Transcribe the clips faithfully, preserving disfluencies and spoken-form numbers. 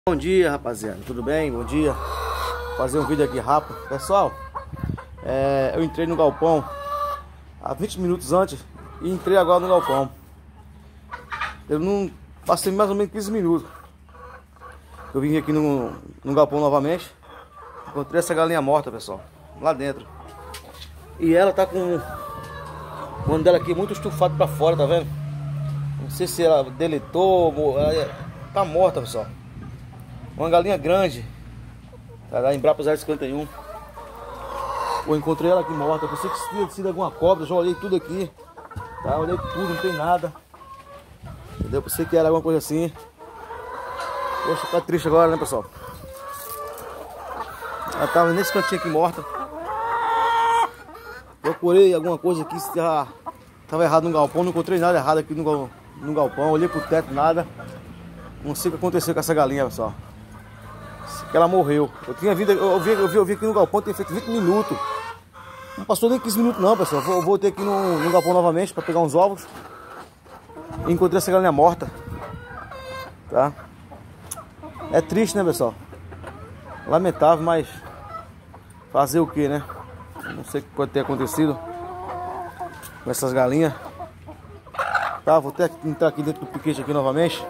Bom dia, rapaziada, tudo bem? Bom dia. Vou fazer um vídeo aqui rápido. Pessoal, é, eu entrei no galpão há vinte minutos antes e entrei agora no galpão. Eu não passei mais ou menos quinze minutos. Eu vim aqui no, no galpão novamente. Encontrei essa galinha morta, pessoal, lá dentro. E ela tá com o ano dela aqui muito estufado pra fora, tá vendo? Não sei se ela deletou, ela tá morta, pessoal. Uma galinha grande, tá lá em Embrapa zero cinquenta e um. Eu encontrei ela aqui morta. Eu pensei que tinha sido alguma cobra. Já olhei tudo aqui, tá? Olhei tudo, não tem nada, entendeu? Eu pensei que era alguma coisa assim. Poxa, tá triste agora, né, pessoal? Ela tava nesse cantinho aqui morta. Procurei alguma coisa aqui, se já tava errado no galpão. Não encontrei nada errado aqui no, no galpão. Olhei pro teto, nada. Não sei o que aconteceu com essa galinha, pessoal. Que ela morreu. Eu tinha vindo, eu vi, eu vi, eu vi aqui no galpão, tem feito vinte minutos. Não passou nem quinze minutos não, pessoal. Eu voltei aqui no, no galpão novamente para pegar uns ovos. E encontrei essa galinha morta. Tá? É triste, né, pessoal? Lamentável, mas fazer o que, né? Não sei o que pode ter acontecido com essas galinhas. Tá, vou até entrar aqui dentro do piquete aqui novamente.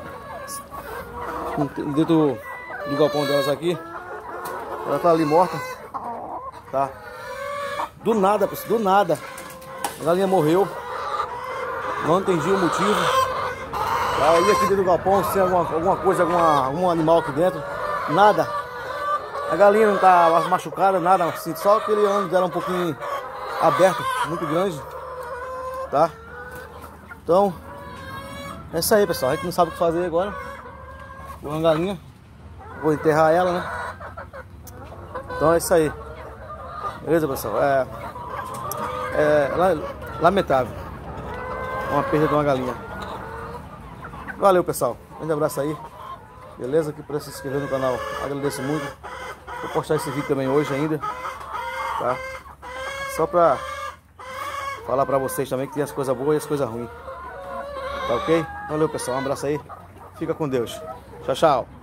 Dentro do galpão delas aqui. Ela tá ali morta, tá? Do nada, pessoal, do nada a galinha morreu. Não entendi o motivo. Tá? Ali aqui dentro do galpão, se tem alguma, alguma coisa, alguma, algum animal aqui dentro. Nada. A galinha não tá machucada, nada assim. Só aquele ânus dela um pouquinho aberto, muito grande, tá? Então é isso aí, pessoal. A gente não sabe o que fazer agora. Uma galinha, vou enterrar ela, né? Então é isso aí, beleza, pessoal? É, é lamentável uma perda de uma galinha. Valeu, pessoal, um grande abraço aí, beleza? Que para se inscrever no canal, agradeço muito. Vou postar esse vídeo também hoje ainda, tá? Só pra falar pra vocês também que tem as coisas boas e as coisas ruins, tá ok? Valeu, pessoal, um abraço aí, fica com Deus. Tchau, tchau.